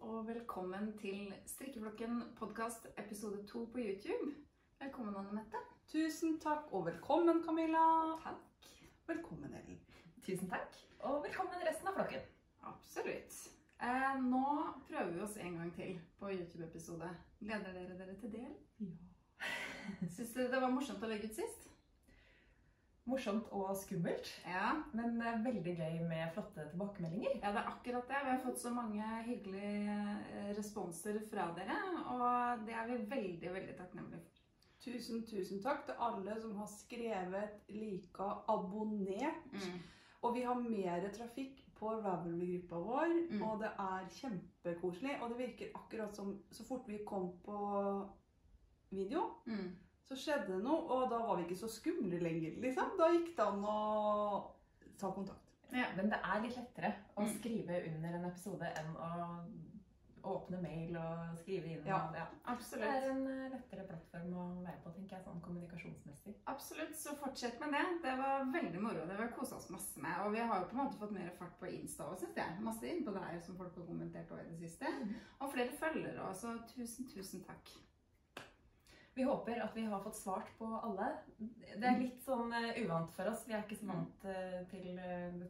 og velkommen til Strikkeflokken podcast episode 2 på YouTube. Velkommen, Anne-Mette. Tusen takk, og velkommen, Camilla. Takk. Velkommen, Ellen. Tusen takk, og velkommen resten av flokken. Absolutt. Nå prøver vi oss en gang til på YouTube-episode. Gleder dere til det? Ja. Synes dere det var morsomt å legge ut sist? Morsomt og skummelt, Ja. men veldig gøy med flotte tilbakemeldinger. Ja, det er akkurat det. Vi har fått så mange hyggelige responser fra dere, og det er vi veldig, veldig takknemlige for. Tusen takk til alle som har skrevet, liket, abonnert. Og vi har mer trafikk på Ravelry-gruppa vår, og det er kjempekoselig. Og det virker akkurat som så fort vi kom på video, så skjedde det noe, og da var vi ikke så skumle lenger, liksom. Da gikk det an å ta kontakt. Ja, men det er litt lettere å skrive under en episode enn å åpne mail og skrive inn. Ja, absolutt. Det er en lettere plattform å være på, tenker jeg, sånn kommunikasjonsmessig. Absolutt, så fortsett med det. Det var veldig moro, det var koset oss masse med. Og vi har jo på en måte fått mer fart på Insta også, synes jeg. Masse inn på der som folk har kommentert også i det siste. Og flere følgere også, så tusen takk. Vi håper at vi har fått svart på alle. Det er litt sånn uvant for oss. Vi er ikke så vant til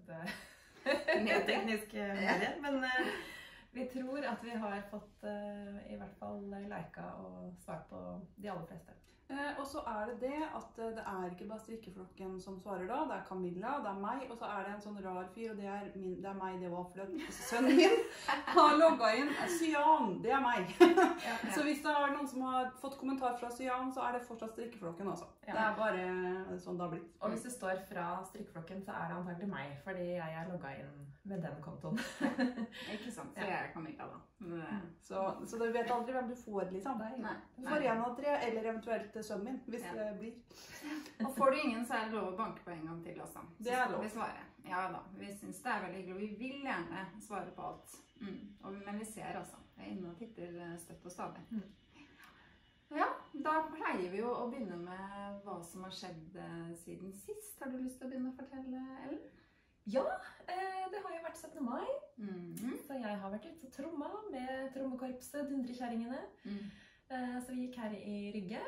dette tekniske mediet, men vi tror at vi har fått i hvert fall liket og svart på de aller fleste. Og så er det at det er ikke bare Strikkeflokken som svarer da, det er Camilla, det er meg, og så er det en sånn rar fyr, og det er meg, det var fordi sønnen min har logget inn, Cyan, det er meg. Så hvis det er noen som har fått kommentar fra Cyan, så er det fortsatt Strikkeflokken også. Det er bare sånn det har blitt. Og hvis det står fra Strikkeflokken, så er det antagelig meg, fordi jeg er logget inn med den kontoen. Ikke sant, så jeg er Camilla da. Så du vet aldri hvem du får, liksom. Nei. Du får en av tre, eller eventuelt sønnen min, hvis det blir. Og får du ingen, så er det lov å banke på en gang til også. Det er lov. Vi svarer. Ja da, vi synes det er veldig hyggelig, og vi vil gjerne svare på alt. Men vi ser altså. Jeg er inne og titter støtt og stadig. Ja, da pleier vi jo å begynne med hva som har skjedd siden sist. Har du lyst til å begynne å fortelle, Ellen? Ja, det har jo vært 17. mai, så jeg har vært ute og tromma med trommekorpset Dundrekjerringene. Så vi gikk her i Rygge.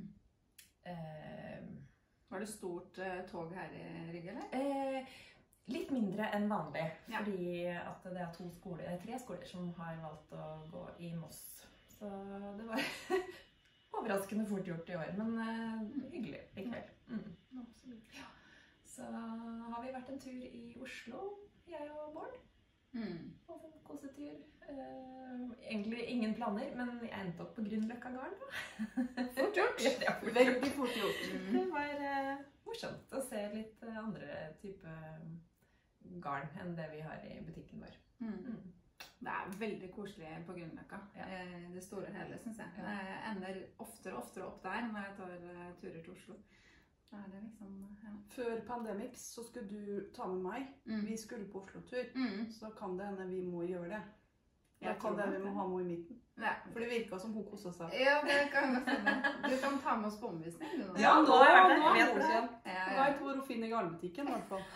Var det stort tog her i Rygge, eller? Litt mindre enn vanlig, fordi at det er 3 skoler som har valgt å gå i Moss. Så det var overraskende fort gjort i år, men hyggelig likevel. Absolutt. Ja. Så har vi vært en tur i Oslo, jeg og Bård. Og en kosetur. Egentlig ingen planer, men jeg endte opp på Grünerløkka garn da. Fort gjort. Veldig fort gjort. Det var morsomt å se litt andre type garn enn det vi har i butikken vår. Det er veldig koselig på Grünerløkka. Det store hele, synes jeg. Jeg ender oftere opp der når jeg tar turer til Oslo. Da er det liksom, Før Pandemics så skulle du ta med meg. Vi skulle på Oslo-tur, så kan det hende vi må gjøre det. Da kan det hende vi må ha noe i midten. For det virket som hun koset seg. Ja, det kan godt hende. Du kan ta med oss på omvisning. Ja, nå er det vet det. Jeg vet hvor hun finner garnbutikken i hvert fall.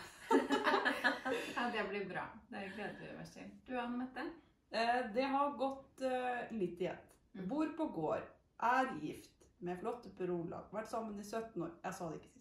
Ja, det blir bra. Det gleder vi oss til. Du, Anne-Mette? Det har gått litt i ett. Bor på gård, er gift, med flotte perolag, vært sammen i 17 år. Jeg sa det ikke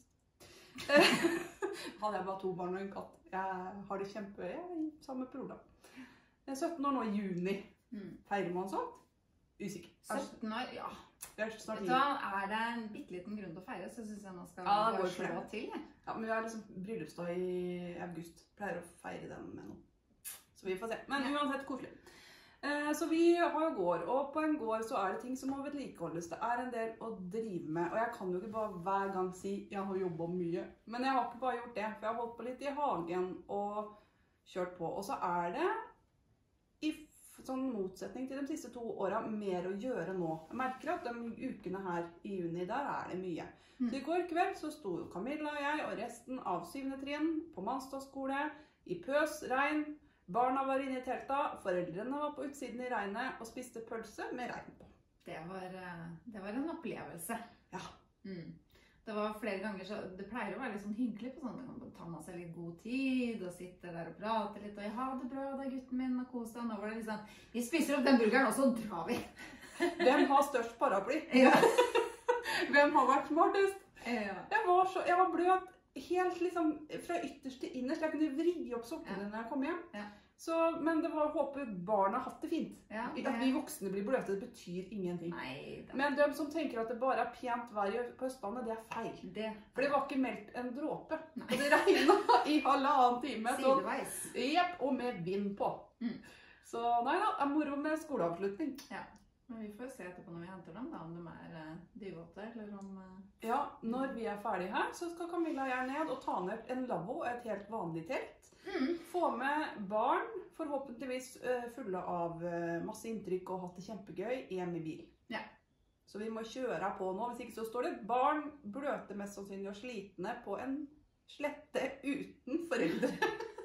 sist. Hadde jeg bare 2 barn og en katt. Jeg har det kjempe, jeg er sammen med perolag. Jeg er 17 år nå i juni. Feirer man sånt? Usikker. 17 år, ja. Det er snart Da er det en bitteliten grunn til å feire, så synes jeg man skal bare slå til. Ja, men vi har liksom bryllupsdag i august. Pleier å feire den med noe. Så vi får se. Men uansett koselig. Så vi har jo gård, og på en gård så er det ting som må vedlikeholdes. Det er en del å drive med, og jeg kan jo ikke bare hver gang si jeg har jobbet mye. Men jeg har ikke bare gjort det, for jeg har holdt på litt i hagen og kjørt på. Og så er det, i sånn motsetning til de siste 2 årene, mer å gjøre nå. Jeg merker at de ukene her i juni, der er det mye. Så i går kveld så sto Camilla og jeg og resten av 7. trinn på Manstad skole i pøs, regn. Barna var inne i telta, foreldrene var på utsiden i regnet og spiste pølse med regn på. Det var en opplevelse. Ja. det var flere ganger, så det pleier å være litt sånn hyggelig på sånn, man kan ta med seg litt god tid, og sitte der og prate litt, og ja, det er bra, det er gutten min, og kos deg, nå var det liksom, vi spiser opp den burgeren, og så drar vi. Hvem har størst paraply? Ja. Hvem har vært smartest? Ja. Jeg var bløt helt liksom fra ytterst til innerst. Jeg kunne vri opp sokkene når jeg kom hjem. Ja. Så, men det var å håpe barna har hatt det fint. Ja, At vi voksne blir bløte, det betyr ingenting. Nei, da. Men de som tenker at det bare er pent vær på Østlandet, det er feil. For det var ikke meldt en dråpe. Og det regnet i 1,5 time. Sideveis. Jepp, og med vind på. Så nei da, det er moro med skoleavslutning. Ja. Men vi får se etterpå når vi henter dem da, om de er dyvåte, eller om... Ja, når vi er ferdige her, så skal Camilla og jeg ned og ta ned en lavvo, et helt vanlig telt. Få med barn, forhåpentligvis fulle av masse inntrykk og hatt det kjempegøy, hjem i bil. Ja. Så vi må kjøre på nå, hvis ikke så står det barn bløte mest sannsynlig og slitne på en slette uten foreldre.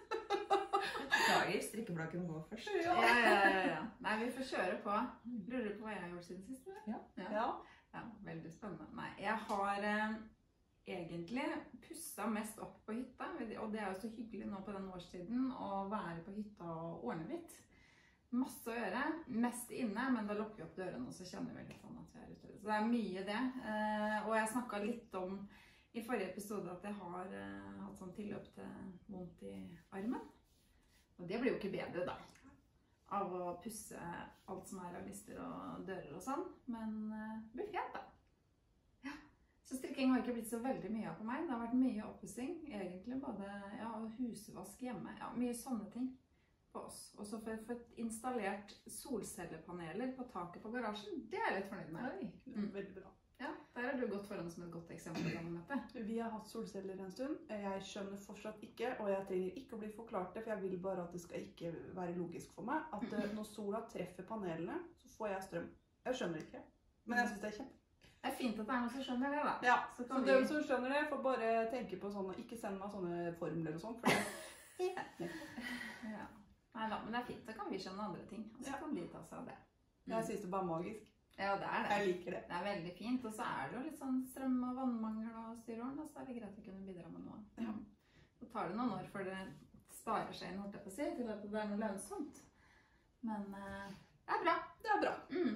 Beklager, strikkeblokken går først. Ja. Nei, vi får kjøre på. Lurer du på hva jeg har gjort siden sist? Ja. Ja, veldig spennende. Nei, jeg har egentlig pusset mest opp på hytta, og det er jo så hyggelig nå på den årstiden å være på hytta og ordne litt. Masse å gjøre, mest inne, men da lukker vi opp dørene, og så kjenner vi litt sånn at vi er ute. Så det er mye det. Og jeg snakket litt om i forrige episode at jeg har hatt sånn tilløp til vondt i armen. Og det blir jo ikke bedre da, av å pusse alt som er av lister og dører og sånn, men det blir fint da. Ja. Så strikking har ikke blitt så veldig mye av på meg. Det har vært mye oppussing, egentlig, både husvask hjemme, mye sånne ting på oss. Og så for å få installert solcellepaneler på taket på garasjen, det er jeg litt fornøyd med. Veldig bra. Ja, der har du gått foran som et godt eksempel, Mette. Vi har hatt solceller en stund. Jeg skjønner fortsatt ikke, og jeg trenger ikke å bli forklart det, for jeg vil bare at det skal ikke være logisk for meg, at når sola treffer panelene, så får jeg strøm. Jeg skjønner ikke, men jeg synes det er kjempe. Det er fint at det er noen som skjønner det da. Ja, så de som skjønner det får bare tenke på sånne, ikke send meg sånne formler og sånt, for det ja. Nei da, men det er fint, da kan vi skjønne andre ting, og så kan de ta seg av det. Jeg synes det er bare magisk. Ja, det er det. Jeg liker det. Det er veldig fint, og så er det jo litt sånn strøm- og vannmangel og styråren, og så er det greit å kunne bidra med noe. Ja. Så tar det noen år før det sparer seg inn, holdt jeg på å si, til at det er noe lønnsomt. Men det er bra. Det er bra.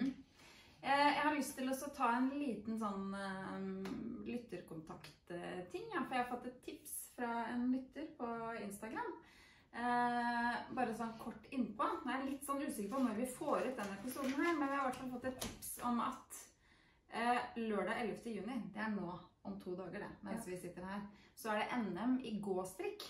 Jeg har lyst til å ta en liten sånn lytterkontakt-ting, for jeg har fått et tips fra en lytter på Instagram. Bare sånn kort innpå. Jeg er litt sånn usikker på når vi får ut denne episoden her, men jeg har i hvert fall fått et tips om at lørdag 11. juni, det er nå om 2 dager det, mens vi sitter her, så er det NM i gåstrikk.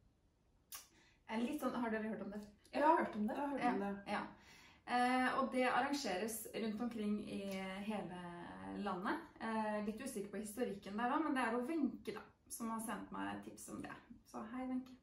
Litt sånn, har dere hørt om det? Jeg har hørt om det. Ja. Og det arrangeres rundt omkring i hele landet. Litt usikker på historikken der også, men det er jo Wenche da, som har sendt meg tips om det. Så hei Wenche.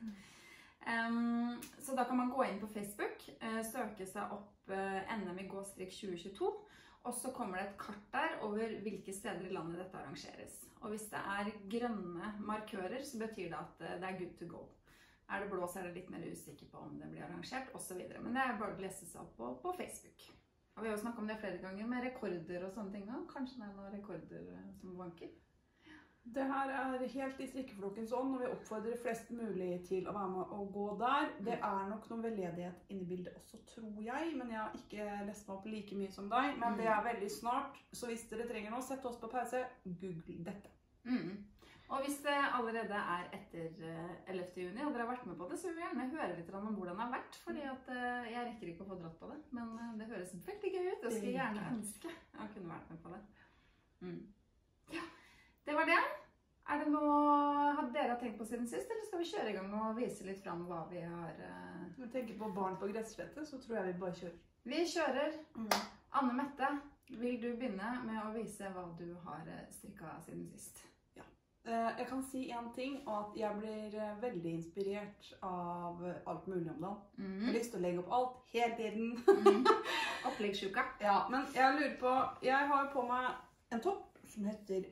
Så da kan man gå inn på Facebook, søke seg opp NM i gåstrikk 2022, og så kommer det et kart der over hvilke steder i landet dette arrangeres. Og hvis det er grønne markører, så betyr det at det er good to go. Er det blå, så er det litt mer usikker på om det blir arrangert, og så videre. Men det er bare å lese seg opp på Facebook. Og vi har jo snakket om det flere ganger med rekorder og sånne ting. Kanskje det er noen rekorder som vanker. Det her er helt i strikkeflokkens ånd, og vi oppfordrer flest mulig til å være med og gå der. Det er nok noen veldedighet inne i bildet også, tror jeg, men jeg har ikke lest meg opp like mye som deg. Men det er veldig snart, så hvis dere trenger noe, sett oss på pause, google dette. Og hvis det allerede er etter 11. juni, og dere har vært med på det, så vil jeg gjerne høre litt om hvordan det har vært, fordi at jeg rekker ikke å få dratt på det, men det høres veldig gøy ut, og skal gjerne ønske jeg kunne vært med på det. Ja, det var det. Er det noe dere har tenkt på siden sist, eller skal vi kjøre i gang og vise litt frem hva vi har... Når vi tenker på barn på gresslette, så tror jeg vi bare kjører. Vi kjører. Anne Mette, vil du begynne med å vise hva du har strikket siden sist? Ja. Jeg kan si en ting, og at jeg blir veldig inspirert av alt mulig om dagen. Jeg har lyst til å legge opp alt hele tiden. Oppleggssjuka. Ja, men jeg lurer på, jeg har på meg en topp som heter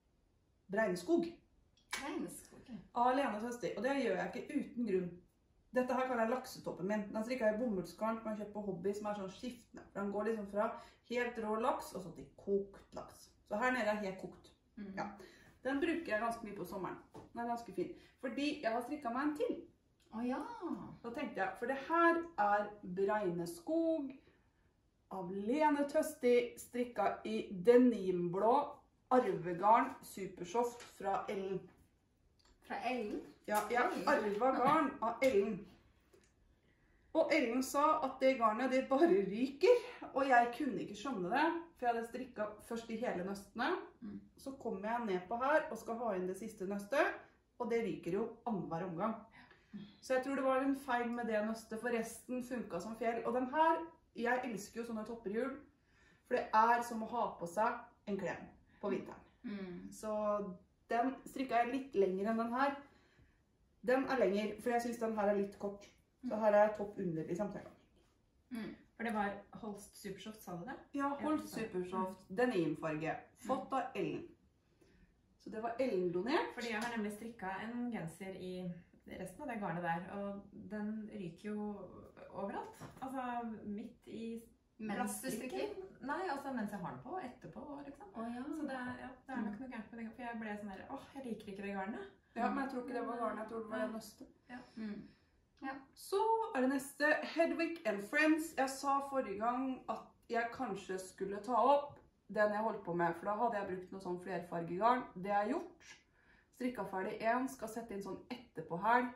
Bregneskog. Bregneskog. Av Lene Søster, og det gjør jeg ikke uten grunn. Dette her kaller jeg laksetoppen min. Den strikker jeg i bomullsgarn som jeg har kjøpt på Hobby, som er sånn skiftende. Den går liksom fra helt rå laks og så til kokt laks. Så her nede er helt kokt. Ja. Den bruker jeg ganske mye på sommeren. Den er ganske fin. Fordi jeg har strikket meg en til. Ja. Da tenkte jeg, for det her er Breineskog av Lene Tøsti, strikket i denimblå arvegarn supersoft fra Ellen. Fra Ellen? Ja, jeg arvet garn av Ellen. Og Ellen sa at det garnet det bare ryker, og jeg kunne ikke skjønne det, for jeg hadde strikket først de hele nøstene. Så kommer jeg ned på her og skal ha inn det siste nøstet, og det ryker jo annenhver omgang. Så jeg tror det var en feil med det nøstet, for resten funket som fjell. Og den her, jeg elsker jo sånne topperhjul, for det er som å ha på seg en klem på vinteren. Så den strikket jeg litt lenger enn den her. Den er lenger, for jeg synes den her er litt kort. Så her er topp under liksom. For det var Holst Supersoft, sa du det? Ja, Holst Supersoft, denimfarge, fått av Ellen. Så det var Ellen donert. Fordi jeg har nemlig strikket en genser i resten av det garnet der, og den ryker jo overalt. Altså midt i Mens du strikker? Nei, altså mens jeg har den på, etterpå, liksom. Så det er nok noe gærent med det, for jeg ble sånn her, jeg liker ikke det garnet. Ja, men jeg tror ikke det var garnet, jeg tror det var det nøstet. Ja. Så er det neste, Hedvig and Friends. Jeg sa forrige gang at jeg kanskje skulle ta opp den jeg holdt på med, for da hadde jeg brukt noe sånn flerfargegarn. Det er gjort. Strikket ferdig en, skal sette inn sånn etterpå her.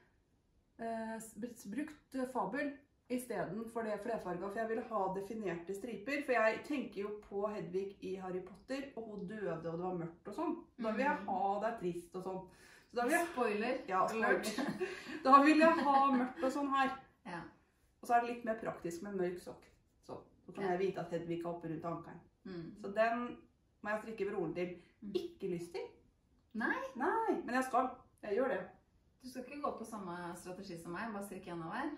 Brukt Fabel i stedet for det flerfarget, for jeg ville ha definerte striper, for jeg tenker jo på Hedvig i Harry Potter, og hun døde, og det var mørkt og sånn. Da vil jeg ha det trist og sånn. Så da vil jeg... Spoiler. Ja, spoiler. Da vil jeg ha mørkt og sånn her. Ja. Og så er det litt mer praktisk med mørk sokk. Så kan jeg vite at Hedvig er oppe rundt ankeren. Så den må jeg strikke broren til. Ikke lyst til. Nei? Nei, men jeg skal. Jeg gjør det. Du skal ikke gå på samme strategi som meg, bare strikke en av hver?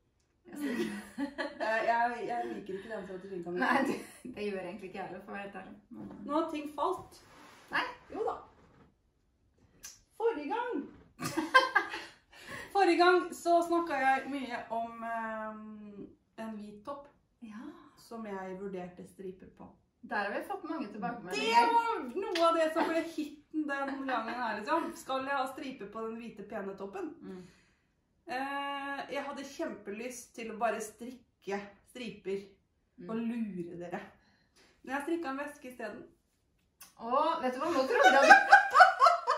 Jeg liker ikke den strategien. Nei, det gjør egentlig ikke jeg heller, for å være helt ærlig. Nå har ting falt. Nei, jo da. Forrige gang så snakket jeg mye om en hvit topp. Ja. Som jeg vurderte striper på. Der har vi fått mange tilbakemeldinger. Det var noe av det som ble hitten den gangen her, liksom. Skal jeg ha striper på den hvite pene toppen? Jeg hadde kjempelyst til å bare strikke striper og lure dere. Men jeg strikket en veske i stedet. Vet du hva, nå trodde jeg...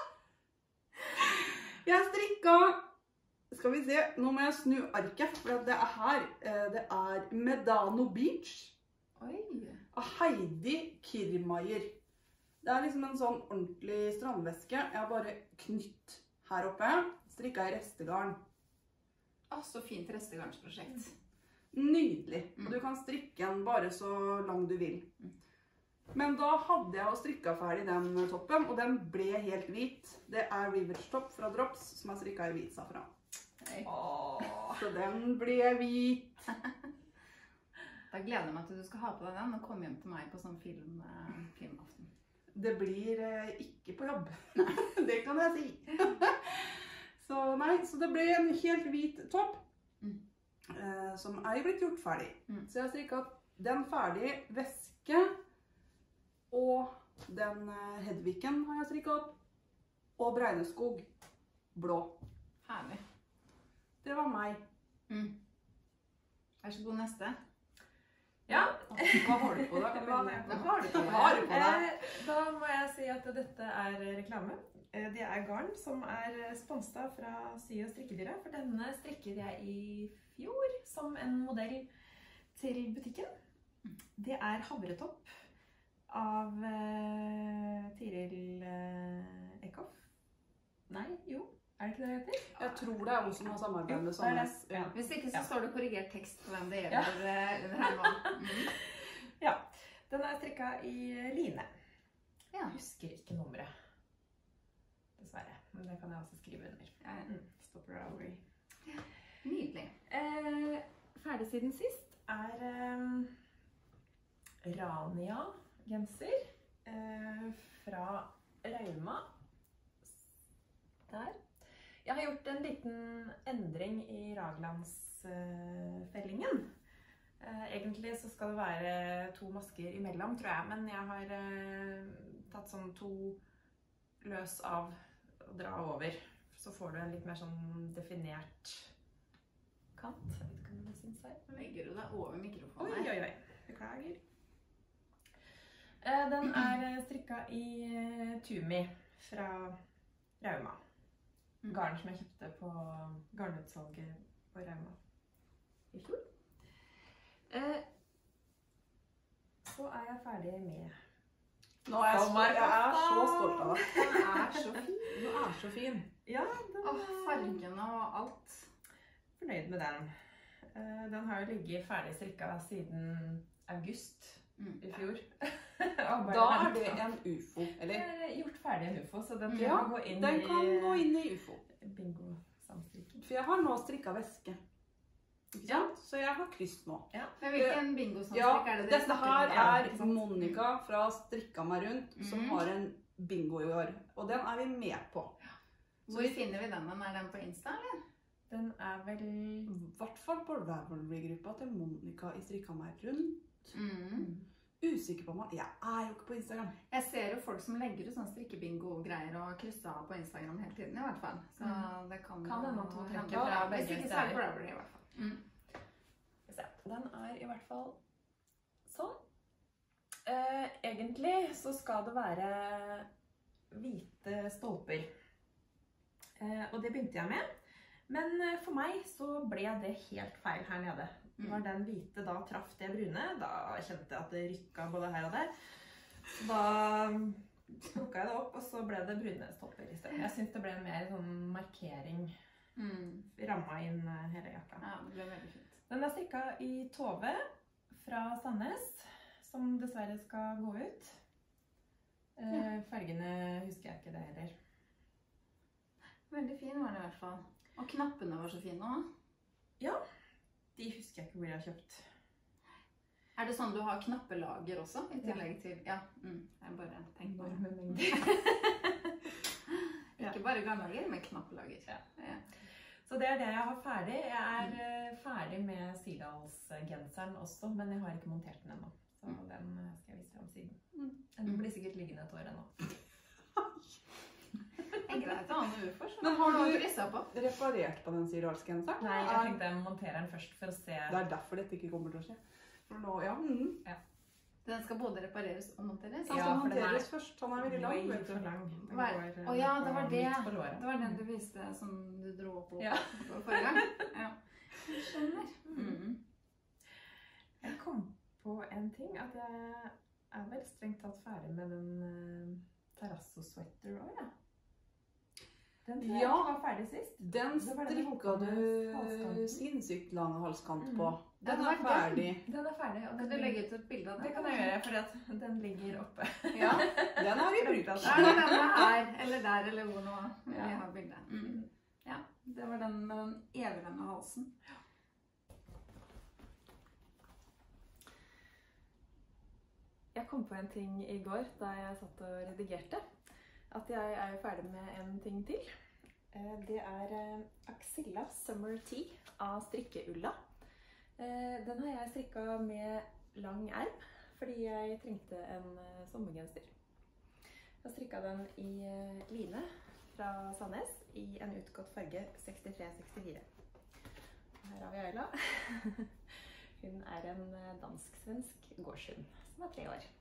Jeg strikket, skal vi se, nå må jeg snu arket, for det er her, det er Medano Beach av Heidi Kirmaier. Det er liksom en sånn ordentlig strandveske. Jeg har bare knytt her oppe, strikket i restegarn. Så fint restegarnsprosjekt. Nydelig. Og du kan strikke den bare så lang du vil. Men da hadde jeg jo strikket ferdig den toppen, og den ble helt hvit. Det er Rivers Top fra Drops, som er strikket i hvit safran. Så den ble hvit. Da gleder jeg meg til du skal ha på deg den og komme hjem til meg på sånn filmaften. Det blir ikke på jobb. Det kan jeg si. Så det ble en helt hvit topp, som er jo blitt gjort ferdig. Så jeg har strikket den ferdig, veske, og den Hedvigen har jeg strikket opp, og Breineskog blå. Herlig. Det var meg. Vær så god, neste. Ja. Hva har du på deg? Hva har du på deg? Da må jeg si at dette er reklame. Det er garn som er sponset fra Sy- og strikkedyret, for denne strikket jeg i fjor som en modell til butikken. Det er Havretopp av Tiril Eckhoff. Nei, jo. Er det ikke det det heter? Jeg tror det er hun som har samarbeidet med Sandnes. Ja. Hvis ikke så står det korrigert tekst på hvem det gjelder under her nå. Ja, den er strikket i line. Ja. Jeg husker ikke nummeret. Dessverre, men det kan jeg også skrive under. Stopper over. Nydelig. Ferdig siden sist er Rania genser fra Rauma. Der. Jeg har gjort en liten endring i raglandsfellingen. Egentlig så skal det være 2 masker imellom, tror jeg, men jeg har tatt sånn 2 løs av og dra over. Så får du en litt mer sånn definert kant. Jeg vet ikke om det synes her. Nå legger du deg over mikrofonen. Oi, oi, oi. Beklager. Den strikket i Tumi fra Rauma. Garn som jeg kjøpte på garnutsalget på Rauma i fjor. Så jeg ferdig med. Nå er jeg så stolt av deg. Den er så fin. Ja, Fargene og alt. Fornøyd med den. Den har jo ligget ferdig strikket siden august i fjor. Da det en UFO, eller? Jeg har gjort ferdig en UFO, så den kan gå inn i UFO. Bingo-samstrikken. For jeg har nå strikket veske. Så jeg har kryss nå. Men hvilken bingo-samstrikk er det? Dette her er Monica fra Strikka meg rundt, som har en bingo i år. Og den er vi med på. Hvor finner vi den? Er den på Insta, eller? Den er vel I hvert fall på Ravelry-gruppa til Monica i Strikka meg rundt. Usikker på meg. Jeg er jo ikke på Instagram. Jeg ser jo folk som legger ut sånn strikkebingo-greier og krysser av på Instagram hele tiden i hvert fall. Så det kan hende at hun trekker fra fra begge begge steder. På Ravelry i hvert fall. Den er i hvert fall sånn. Egentlig så skal det være hvite stolper. Og det begynte jeg med. Men for meg så ble det helt feil her nede. Når den hvite da traff det brune, da kjente jeg at det rykket både her og der. Da plukket jeg det opp, og så ble det brune stolper i stedet. Jeg synes det ble en mer sånn markering. Rammet inn hele jakka. Ja, det ble veldig fint. Den er strikket i Tove fra Sandnes, som dessverre skal gå ut. Fargene husker jeg ikke det heller. Veldig fin var det i hvert fall. Og knappene var så fine også. Ja, de husker jeg ikke hvor jeg har kjøpt. Er det sånn du har knappelager også, i tillegg til? Ja, jeg bare tenker på det. Ikke bare garnlager, men knappelager. Ja. Så det er det jeg har ferdig. Jeg er ferdig med Sirdals-genseren også, men jeg har ikke montert den ennå. Så den skal jeg vise frem siden. Den blir sikkert liggende et år ennå. Det er greit å ha noe ufor, så men har du på. reparert på den Sirdals-genseren? Nei, jeg tenkte jeg monterer den først for å se. Det er derfor dette ikke kommer til å skje. For nå, ja. Den skal både repareres og monteres? Den skal monteres først. Den er veldig lang. For lang. Ja, det var det. Det var den du viste som du dro opp på forrige gang. Ja. Jeg skjønner. Jeg kom på en ting, at jeg er vel strengt tatt ferdig med den terrasso-sweater også, ja. Den tror jeg ikke var ferdig sist. Den strikket du sinnssykt lang halskant på. Den er ferdig. Den er ferdig. Og kan du legge ut et bilde av den? Det kan jeg gjøre, fordi at den ligger oppe. Ja, den har vi brukt. Er det denne her, eller der, eller hvor nå vi har bildet? Ja, det var den med den eviglange halsen. Jeg kom på en ting i går da jeg satt og redigerte. At jeg er ferdig med en ting til. Det er Axilla Summer Tea av strikkeulla. Den har jeg strikket med lang erm, fordi jeg trengte en sommergenser. Jeg har strikket den i line fra Sandnes i en utgått farge 63-64. Her har vi Ayla. Hun er en dansk-svensk gårdshund som er 3 år.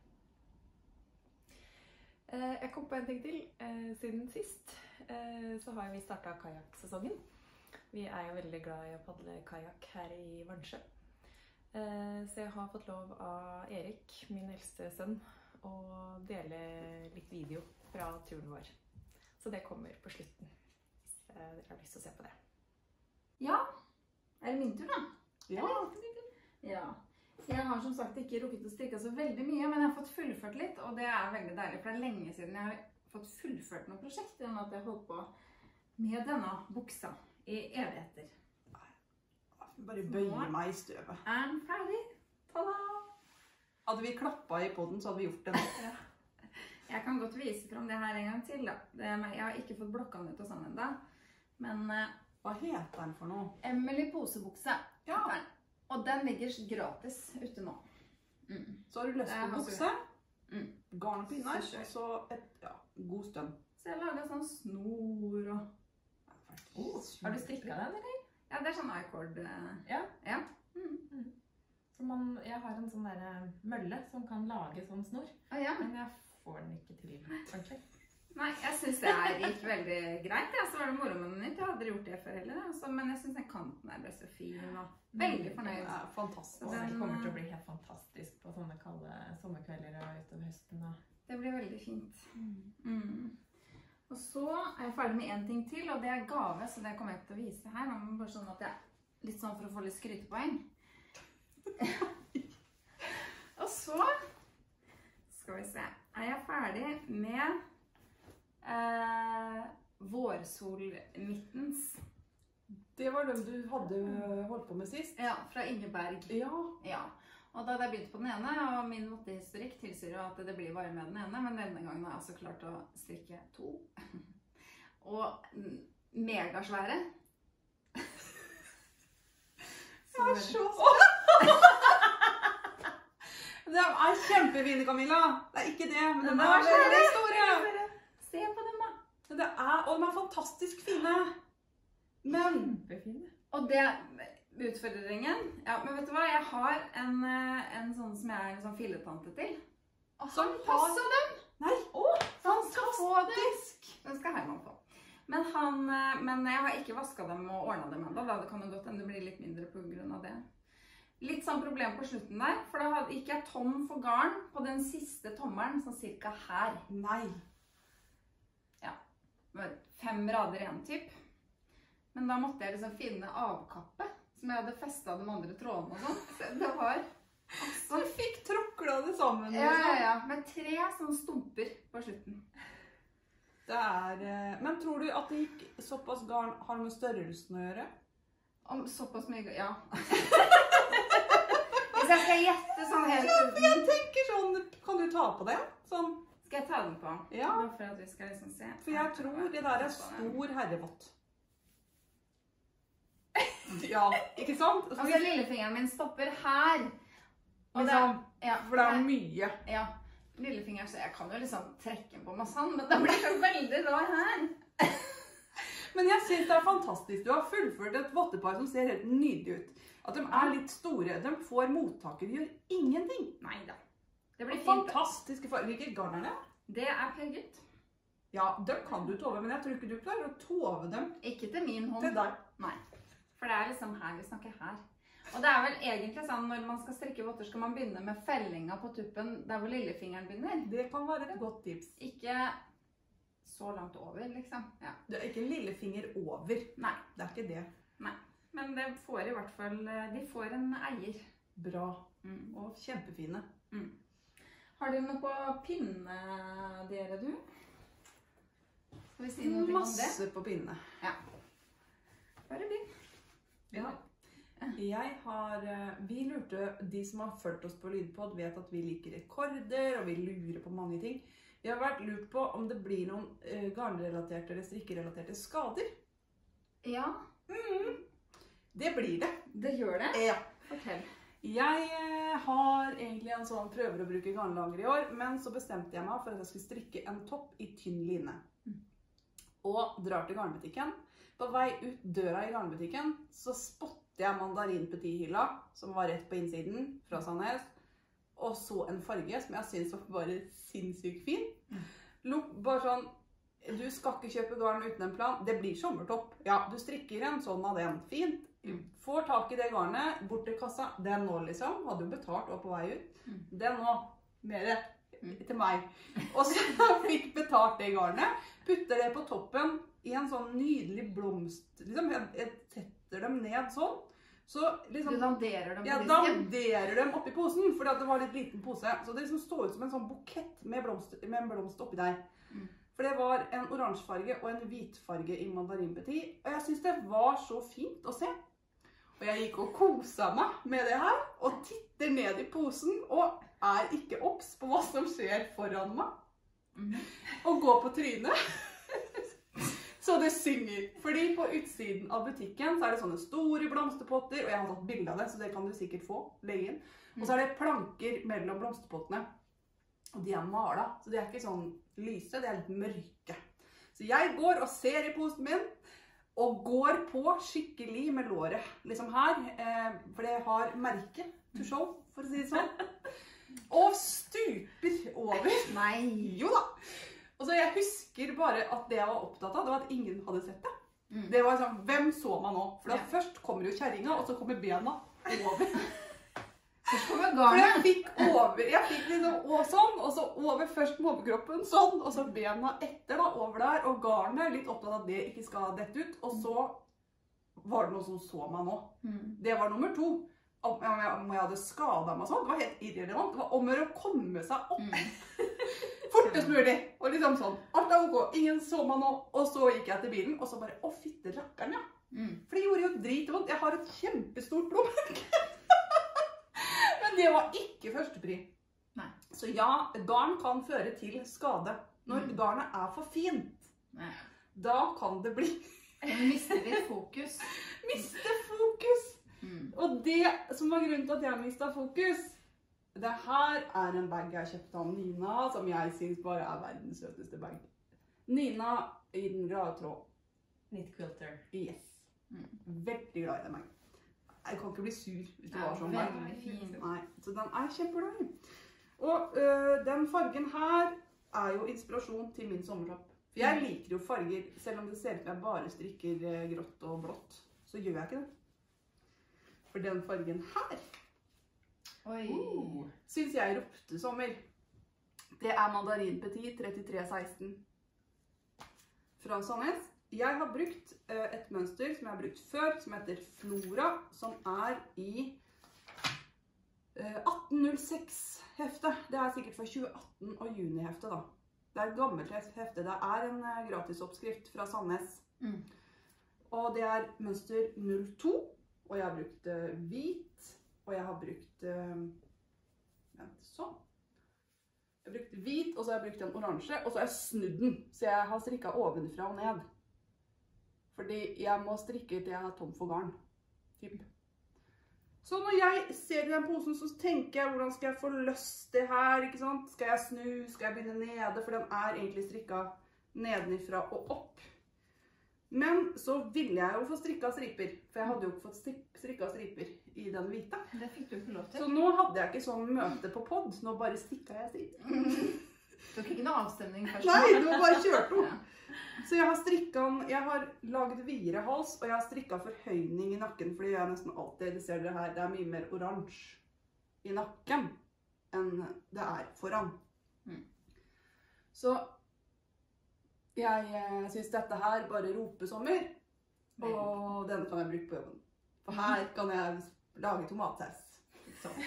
Jeg kom på en ting til. Siden sist så har vi startet kajakksesongen. Vi er jo veldig glad i å padle kajak her i Vansjø. Så jeg har fått lov av Erik, min eldste sønn, å dele litt video fra turen vår. Så det kommer på slutten, hvis dere har lyst til å se på det. Ja, er det min tur da? Ja. Ja. Jeg har som sagt ikke rukket å strikke så veldig mye, men jeg har fått fullført litt, og det er veldig deilig, for det er lenge siden jeg har fått fullført noe prosjekt, gjennom at jeg holdt på med denne buksa i evigheter. Bare bøye meg i støvet. Er den ferdig? Tada! Hadde vi klappet i podden, så hadde vi gjort det nå. Ja. Jeg kan godt vise frem det her en gang til da. Jeg har ikke fått blokka den ut og sånn enda, men Hva heter den for noe? Emily posebukse. Ja. Og den ligger gratis ute nå. Så har du løst på bukse, garn og pinner, Så og så et god stønn. Så jeg laget sånn snor og... Har du strikket den, eller? Ja, det er sånn I-cord. Ja. Ja. For jeg har en sånn der mølle som kan lage sånn snor, Ja. men jeg får den ikke til ordentlig. Nei, jeg synes det gikk veldig greit. Ja, så var det moro med den nytt. Jeg hadde aldri gjort det før heller. Altså, men jeg synes den kanten her ble så fin og veldig fornøyd. Det er fantastisk. Og det kommer til å bli helt fantastisk på sånne kalde sommerkvelder og utover høsten. Det blir veldig fint. Og så er jeg ferdig med en ting til, og det er gave, så det kommer jeg til å vise her. Nå bare sånn at litt sånn for å få litt skrytepoeng. Og så skal vi se. Er jeg ferdig med Vårsolmittens. Det var den du hadde holdt på med sist. Ja, fra Ingeberg. Ja. Og da hadde jeg begynt på den ene, og min måtehistorikk tilsier jo at det blir bare med den ene, men denne gangen har jeg altså klart å strikke 2. Og megasvære. Det er så Det er kjempefine, Camilla. Det er ikke det, men de er veldig store. Se på dem da. Og de er fantastisk fine. Men Og det utfordringen. Ja, men vet du hva? Jeg har en sånn som jeg er en sånn filletante til. Og han passer dem. Nei, fantastisk. Den skal Herman få. Men jeg har ikke vasket dem og ordnet dem enda. Det kan jo godt hende det blir litt mindre på grunn av det. Litt sånn problem på slutten der, for da gikk jeg tom for garn på den siste tommeren, sånn cirka her. Nei. Ja, 5 rader igjen typ. Men da måtte jeg liksom finne avkappe, som jeg hadde festet de andre trådene og sånn. Så det var... Du fikk tråkla det sammen. Ja, med 3 sånne stumper på slutten. Det er... Men tror du at det gikk såpass garn har med størrelsen å gjøre? Om såpass mye... Ja. Hvis jeg skal gjette sånn helt uten... Jeg tenker sånn, kan du ta på det? Sånn. Skal jeg ta den på? Ja. Bare for at vi skal liksom se. For jeg tror det der er stor herrevott. Ja, ikke sant? Altså lillefingeren min stopper her. Og det, for det er mye. Ja, lillefingeren, så jeg kan jo liksom trekke den på med sand, men det blir så veldig rar her. Men jeg synes det er fantastisk. Du har fullført et vottepar som ser helt nydelig ut. At de er litt store. De får mottaker, de gjør ingenting. Neida. Det blir fint. Fantastiske farger. Hvilke garn er det? Det er Per Gutt. Ja, dem kan du tove, men jeg tror ikke du klarer å tove dem. Ikke til min hånd. Til deg. Nei. For det er liksom her vi snakker her. Og det er vel egentlig sånn, når man skal strikke votter, skal man begynne med fellinga på tuppen der hvor lillefingeren begynner. Det kan være et godt tips. Ikke så langt over, liksom. Ja. Det er ikke lillefinger over. Nei. Det er ikke det. Nei. Men det får i hvert fall, de får en eier. Bra. Og kjempefine. Har dere noe på pinne, dere, du? Skal vi si noe om det? Masse på pinne. Ja. Bare begynn. Ja. Vi lurte, de som har fulgt oss på Lydpod vet at vi liker rekorder, og vi lurer på mange ting. Vi har vært lurt på om det blir noen garnrelaterte eller strikkerelaterte skader. Ja. Det blir det. Det gjør det? Ja. Fortell. Jeg har egentlig en sånn prøver å bruke garnlager i år, men så bestemte jeg meg for at jeg skulle strikke en topp i tynn line. Og drar til garnbutikken. På vei ut døra i garnbutikken så spotter jeg mandarin petit-hylla, som var rett på innsiden fra Sandnes, og så en farge som jeg synes var bare sinnssykt fin. Bare sånn, du skal ikke kjøpe garn uten en plan, det blir sommertopp. Ja, du strikker en sånn av den, fint. Får tak i det garnet, bort til kassa, den nå liksom, hadde jo betalt og på vei ut. Den nå, mer til meg. Og så fikk betalt det garnet, putter det på toppen i en sånn nydelig blomst, liksom, jeg setter dem ned sånn. Så liksom, du danderer dem på disken? Ja, danderer dem oppi posen, fordi det var litt liten pose. Så det liksom står ut som en sånn bukett med en blomst oppi der. For det var en oransje farge og en hvit farge i mandarin petit. Og jeg synes det var så fint å se. Og jeg gikk og koset meg med det her, og titter ned i posen, og er ikke obs på hva som skjer foran meg. Og går på trynet. Så det synger. Fordi på utsiden av butikken så er det sånne store blomsterpotter, og jeg har tatt bilde av det, så det kan du sikkert få, legge inn. Og så er det planker mellom blomsterpottene, og de er malet, så de er ikke sånn lyse, de er litt mørke. Så jeg går og ser i posten min, og går på skikkelig med låret, liksom her, for det har merke to show, for å si det sånn. Og stuper over. Nei. Jo da. Og så jeg husker bare at det jeg var opptatt av, det var at ingen hadde sett det. Mm. Det var sånn, hvem så meg nå? For da Ja. først kommer jo kjerringa, og så kommer bena over. Først kommer For garnet. jeg fikk liksom sånn, og så over først måpekroppen, sånn, og så bena etter da, over der, og garnet, litt opptatt av at det ikke skal dette ut, og så var det noe som så meg nå. Mm. Det var nummer 2. Om jeg hadde skadet meg sånn, det var helt irrelevant. Det var om å komme seg opp fortest mulig. Og liksom sånn, alt er ok, ingen så meg nå, og så gikk jeg til bilen, og så bare, å fitte rakkeren, ja. Mm. For det gjorde jo dritvondt. Jeg har et kjempestort blodmerke. Men det var ikke førstepri. Nei. Så ja, garn kan føre til skade. Når garnet er for fint, Nei. da kan det bli Du mister litt fokus. miste fokus. Mm. Og det som var grunnen til at jeg mistet fokus, det her er en bag jeg kjøpte av Nina, som jeg synes bare er verdens søteste bag. Nina i den glade tråd. Knit quilter. Yes. Mm. Veldig glad i den bagen. Jeg kan ikke bli sur hvis det Ja, var sånn bag. veldig fin. Nei, så den er kjempeglad i. Og den fargen her er jo inspirasjon til min sommertopp. For jeg liker jo farger, selv om det ser ut som jeg bare strikker grått og blått, så gjør jeg ikke det. For den fargen her Oi. synes jeg ropte sommer. Det er Mandarin Petit 3316 fra Sandnes. Jeg har brukt et mønster som jeg har brukt før, som heter Flora, som er i 1806-hefte. Det er sikkert fra 2018 og juni-hefte da. Det er et gammelt hefte. Det er en gratisoppskrift fra Sandnes. Mm. Og det er mønster 02. Og jeg har brukt hvit, og jeg har brukt, sånn. Jeg har brukt hvit, og så har jeg brukt en oransje, og så har jeg snudd den, så jeg har strikket ovenfra og ned. Fordi jeg må strikke til jeg er tom for garn. Typ. Så når jeg ser i den posen, så tenker jeg, hvordan skal jeg få løst det her, ikke sant? Skal jeg snu, skal jeg begynne nede, for den er egentlig strikket nedenifra og opp. Men så ville jeg jo få strikket striper, for jeg hadde jo ikke fått strikket striper i den hvite. Det fikk du ikke lov til. Så nå hadde jeg ikke sånn møte på podd, nå bare strikket jeg striper. Du tok ikke noe avstemning først? Nei, nå bare kjørte hun. Ja. Så jeg har strikket den, jeg har laget videre hals, og jeg har strikket forhøyning i nakken, fordi jeg nesten alltid, det ser dere her, det er mye mer oransje i nakken enn det er foran. Mm. Så jeg synes dette her bare roper sommer, og denne kan jeg bruke på jobben. For her kan jeg lage tomatsaus. Sånn.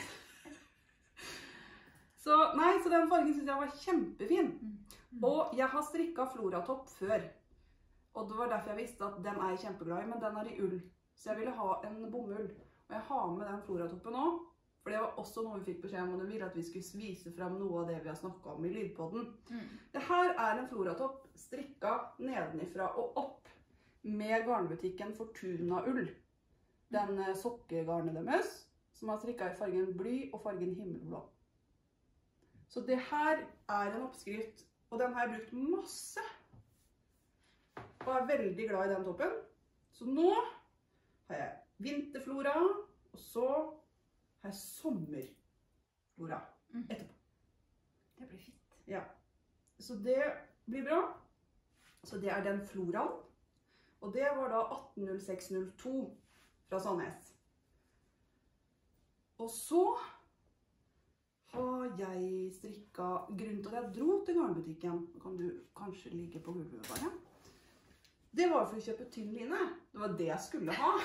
Så den fargen synes jeg var kjempefin. Og jeg har strikket Flora-topp før. Og det var derfor jeg visste at den er jeg kjempeglad i, men den er i ull. Så jeg ville ha en bomull. Og jeg har med den Flora-toppen nå. For det var også noe vi fikk beskjed om, og de ville at vi skulle vise frem noe av det vi har snakket om i lydpodden. Det her er en Flora-topp strikket nedenifra og opp med garnbutikken Fortuna ull. Den sokkegarnet deres, som har strikket i fargen bly og fargen himmelblå. Så det her er en oppskrift, og den har jeg brukt masse. Og er veldig glad i den toppen. Så nå har jeg vinterflora, og så har jeg sommerflora etterpå. Det blir fint. Ja, så det blir bra. Så det er den floraen. Og det var da 180602 fra Sandnes. Og så har jeg strikket, grunnen til at jeg dro til garnbutikken, kan du kanskje ligge på gulvet bare. Det var for å kjøpe tynn line. Det var det jeg skulle ha.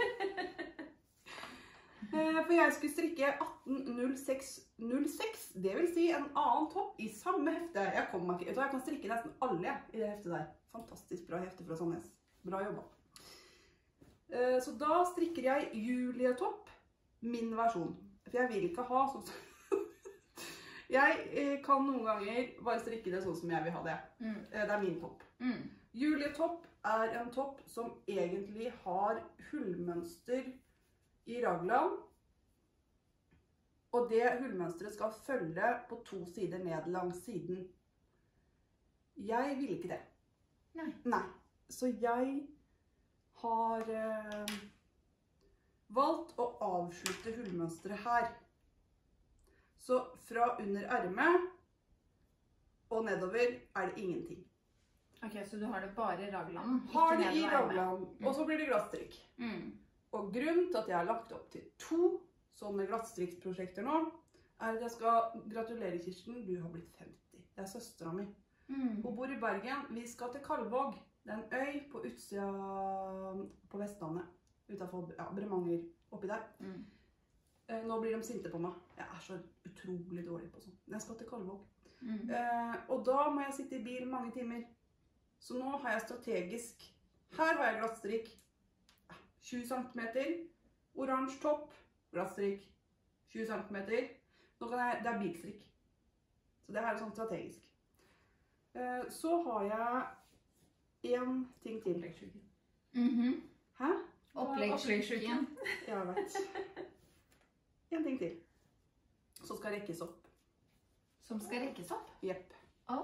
For jeg skulle strikke 180606, det vil si en annen topp i samme hefte. Jeg kan strikke nesten alle i det heftet der. Fantastisk bra hefte fra Sandnes. Bra jobba. Så da strikker jeg Julie-topp, min versjon. For jeg vil ikke ha sånn. Jeg kan noen ganger bare strikke det sånn som jeg vil ha det. Det er min topp. Julie topp er en topp som egentlig har hullmønster i raglan. Og det hullmønstret skal følge på 2 sider ned langs siden. Jeg vil ikke det. Nei. Så jeg har valgt å avslutte hullmønstret her. Så fra under ermet og nedover er det ingenting. Ok, så du har det bare i raglan? Har det i raglan, og så blir det glattstrikk. Og grunnen til at jeg har lagt opp til 2 sånne glattstriksprosjekter nå, er at jeg skal gratulere Kirsten, du har blitt 50. Det er søsteren min. Hun bor i Bergen. Vi skal til Kalvåg. Det er en øy på utsida på Vestlandet, utenfor Bremanger, oppi der. Nå blir de sinte på meg. Jeg er så utrolig dårlig på sånn. Jeg skal til Kalvåg. Og da må jeg sitte i bil mange timer. Så nå har jeg strategisk, her har jeg glattstrikk, 20 cm, oransje topp, glattstrikk, 20 cm. Nå kan jeg, det er bilstrikk. Så det her er sånn strategisk. Så har jeg en ting til. Hæ? Oppleggssjuken. Jeg vet. En ting til. Så skal rekkes opp. Som skal rekkes opp? Jepp.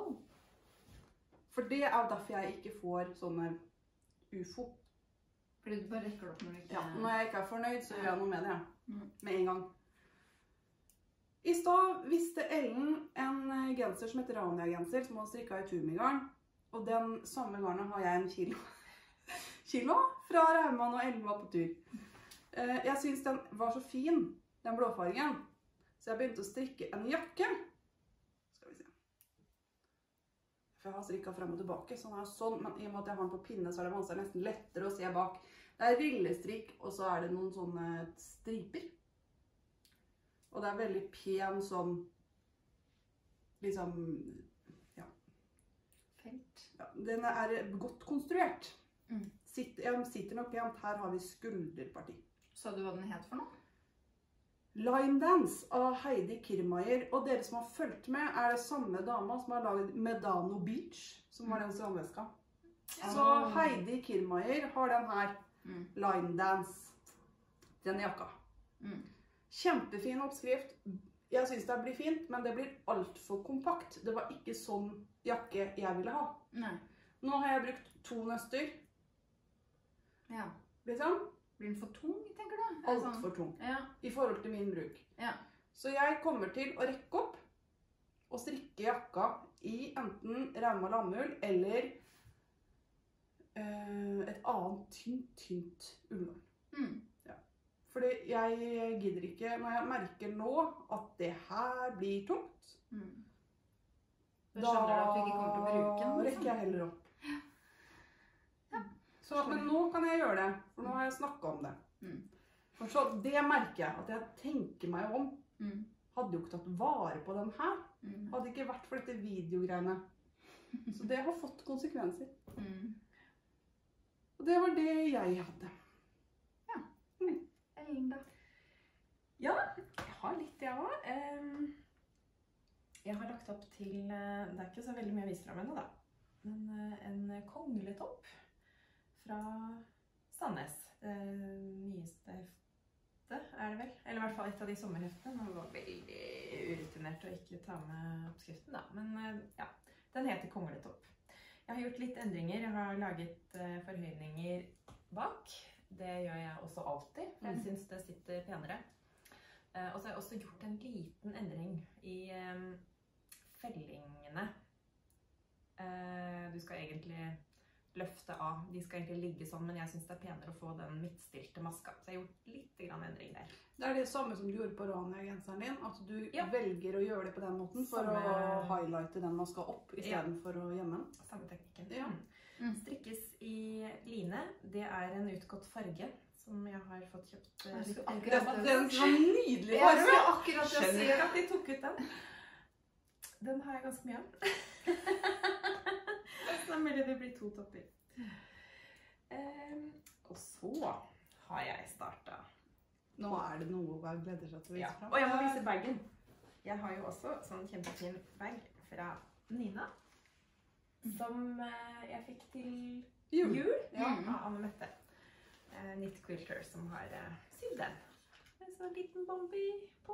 For det er derfor jeg ikke får sånne UFO. Fordi du bare rekker opp når du ikke... Ja, når jeg ikke er fornøyd, så gjør jeg noe med det, med en gang. I stad visste Ellen en genser som heter Rania-genser, som hun strikket i Tumigarn. Og den samme garnet har jeg en kilo fra Raumann og Ellen var på tur. Jeg synes den var så fin, den blåfargen. Så jeg begynte å strikke en jakke. Skal vi se. For jeg har strikket frem og tilbake, sånn, men i og med at jeg har den på pinne, så er det vanskelig, nesten lettere å se bak. Det er rillestrikk, og så er det noen sånne striper. Og det er veldig pen sånn, liksom, ja. Felt. Ja, den er godt konstruert. Jeg sitter nok pent, her har vi skulderparti. Sa du hva den het for noe? Line Dance av Heidi Kirmaier, og dere som har fulgt med er det samme dama som har laget Medano Beach, som var den strandveska. Så Heidi Kirmaier har den her, Line Dance, den jakka. Kjempefin oppskrift. Jeg synes det blir fint, men det blir alt for kompakt. Det var ikke sånn jakke jeg ville ha. Nei. Nå har jeg brukt 2 nøster. Ja. Liksom. Blir den for tung, tenker du? Alt for tung. Ja. I forhold til min bruk. Ja. Så jeg kommer til å rekke opp og strikke jakka i enten Rauma lammull eller et annet tynt ullgarn. Ja. Fordi jeg gidder ikke, når jeg merker nå at det her blir tungt, Da skjønner du at du ikke kommer til å bruke den. Da rekker jeg heller opp. Så, men nå kan jeg gjøre det, for nå har jeg snakket om det. For så det merker jeg, at jeg tenker meg om. Hadde jo ikke tatt vare på den her. Hadde ikke vært for dette videogreiene. Så det har fått konsekvenser. Og det var det jeg hadde. Ja. Ellen da? Ja, jeg har litt det også. Jeg har lagt opp til, det er ikke så veldig mye å vise frem ennå da, men en kongletopp fra Sandnes. Nyeste hefte er det vel, eller i hvert fall et av de sommerheftene. Nå var det veldig urutinert å ikke ta med oppskriften da, men ja, den heter kongletopp. Jeg har gjort litt endringer, jeg har laget forhøyninger bak. Det gjør jeg også alltid, for jeg synes det sitter penere. Og så har jeg også gjort en liten endring i fellingene. Du skal egentlig løfte av. De skal egentlig ligge sånn, men jeg synes det er penere å få den midtstilte maska. Så jeg har gjort litt endring der. Det er det samme som du gjorde på Rania-genseren din, at du velger å gjøre det på den måten for å highlighte den maska opp i stedet for å gjemme den. Samme teknikken. Ja. Strikkes i line. Det er en utgått farge som jeg har fått kjøpt. Det er en sånn nydelig farge. Jeg skal akkurat skjønner at de tok ut den. Den har jeg ganske mye av. Så da det blir 2 topper. Og så har jeg startet. Nå er det noe jeg gleder seg til å vise frem. Og jeg må vise bagen. Jeg har jo også sånn kjempefin bag fra Nina, som jeg fikk til jul av Anne Mette. Knit Quilter som har sydd den. En sånn liten Bambi på.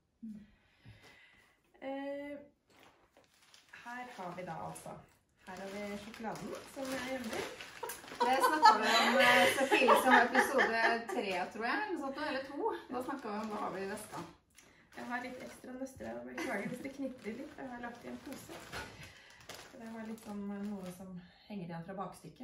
Her har vi da altså. Her har vi sjokoladen som jeg gjemmer. Det snakket vi om så tidlig som episode 3, tror jeg, eller 2. Da snakket vi om hva har vi i veska. Jeg har litt ekstra nøster her, og beklager hvis det knitrer litt. Jeg har lagt i en pose. Så det var litt sånn noe som henger igjen fra bakstykket.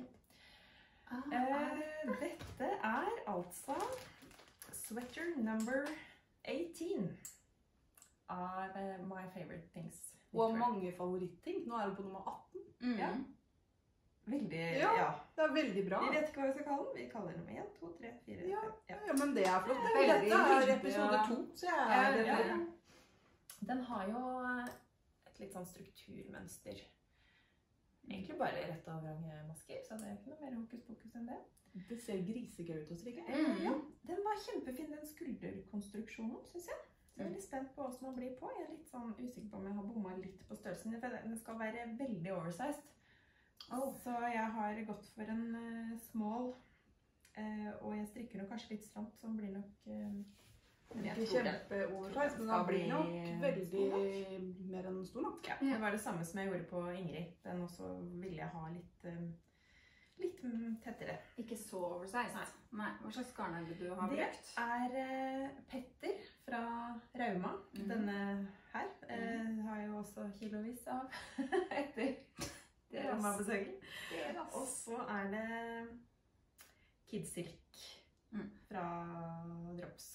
Dette er altså Sweater number 18 av My Favorite Things. Og mange favorittting. Nå er det på nummer 18. Ja. Veldig, ja. Det er veldig bra. Vi vet ikke hva vi skal kalle den. Vi kaller den 1, 2, 3, 4, 5. Ja, men det er flott. Veldig Dette er episode 2, så jeg er Den har jo et litt sånn strukturmønster. Egentlig bare rett og vrange masker, så det er ikke noe mer hokus pokus enn det. Det ser grisegøy ut å strikke. Ja, den var kjempefin, den skulderkonstruksjonen, synes jeg. Så jeg er litt spent på hvordan man blir på. Jeg er litt sånn usikker på om jeg har bommet litt på størrelsen. Den skal være veldig oversized. Så jeg har gått for en small, og jeg strikker nok kanskje litt stramt, som blir nok ikke kjempe-oversized, men den blir nok veldig mer enn stor nok. Ja, det var det samme som jeg gjorde på Ingrid. Den også ville jeg ha litt tettere. Ikke så oversized. Nei. Hva slags garn er det du har brukt? Det er Petter fra Rauma. Denne her har jeg jo også kilovis av etter Rauma-besøket. Og så er det Kidsilk fra Drops.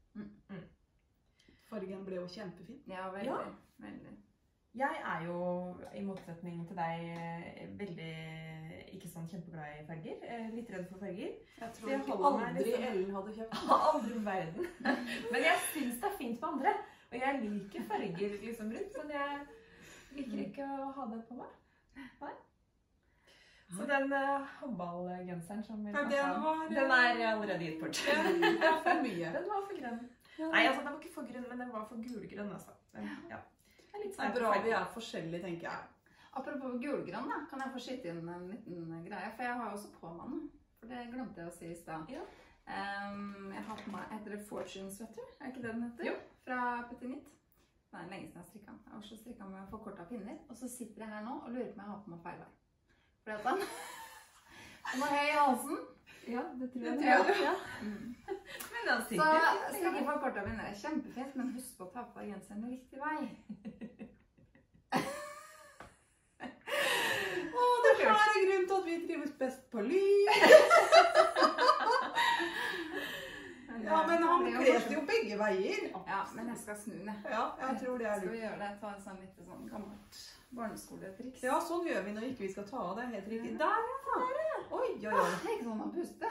Fargen ble jo kjempefin. Ja, veldig. Jeg er jo, i motsetning til deg, veldig ikke sånn kjempeglad i farger. Litt redd for farger. Jeg tror ikke aldri Ellen hadde kjøpt. Aldri i verden. Men jeg synes det er fint på andre. Og jeg liker farger liksom rundt, men jeg liker ikke å ha det på meg. Nei. Så den håndballgenseren som vi snakket om, den er allerede gitt bort. Den var for mye. Den var for grønn. Nei, altså den var ikke for grønn, men den var for gulgrønn, altså. Ja. Det er bra vi er forskjellige, tenker jeg. Apropos gulgrønn, da, kan jeg få skyte inn en liten greie, for jeg har jo også på meg noe. For det glemte jeg å si i sted. Ja. Jeg har på meg, heter det Fortune Sweater? Er ikke det den heter? Jo. Fra Petit Knit. Det er lenge siden jeg strikket den. Jeg har også strikket med forkortet pinner, og så sitter jeg her nå og lurer på om jeg har på meg feil vei. For at den var høy i halsen. Ja, det tror jeg. Ja. Men den Så strikker forkortet pinner er kjempefint, men husk på å ta på genseren riktig vei. Det her er grunnen til at vi trives best på lyd. Ja, men han kles jo begge veier. Ja, men jeg skal snu den. Ja, jeg tror det er Skal vi lurt. gjøre det? Ta en sånn litt sånn gammelt barneskoletriks. Ja, sånn gjør vi når ikke vi skal ta av det. Helt riktig. Der, ja. Oi. Det er ikke sånn å puste.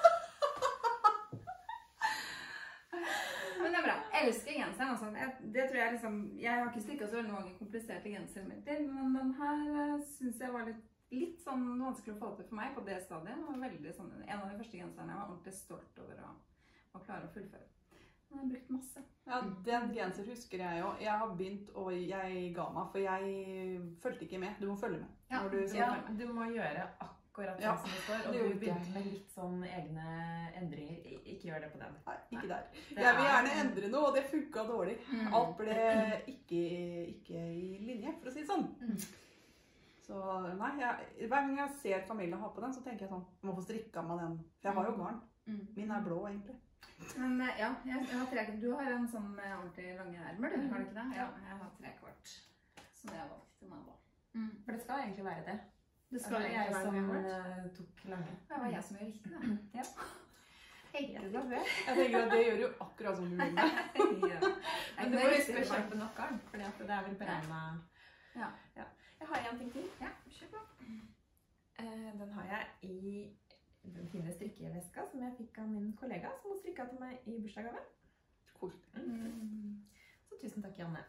Men det er bra. Jeg elsker genseren. Altså. Det tror jeg liksom, jeg har ikke strikket så veldig mange kompliserte gensermeter, men den her synes jeg var litt sånn vanskelig å få til for meg på det stadiet. Det var veldig sånn, en av de første genserne jeg var ordentlig stolt over å klare å fullføre. Den har jeg brukt masse. Ja, den genser husker jeg jo. Jeg har begynt, og jeg ga meg, for jeg følte ikke med. Du må følge med. Ja, du må gjøre akkurat sånn som det står, og du begynner med litt sånn egne endringer. Ikke gjør det på den. Nei, ikke der. Jeg vil gjerne endre noe, og det funket dårlig. Alt ble ikke i linje, for å si det sånn. Så nei, hver gang jeg ser Camilla ha på den, så tenker jeg sånn, jeg må få strikket meg den. For jeg har jo garn. Min er blå, egentlig. Men ja, du har en sånn med ordentlig lange ermer, du, har du ikke det? Ja, jeg har 3/4, som jeg har valgt til meg da. For det skal egentlig være det. Det skal jeg egentlig være som det. tok lange. Det var jeg som gjør riktig, da. Ja. Jeg tenker at det gjør jo akkurat som du vil med. Men du må huske å kjøpe nok garn, for det er vel beregnet. Ja. Jeg har en ting til. Ja, kjøp på. Den har jeg i den fine strikkeveska som jeg fikk av min kollega, som hun strikket til meg i bursdagsgave. Cool. Så tusen takk, Janne.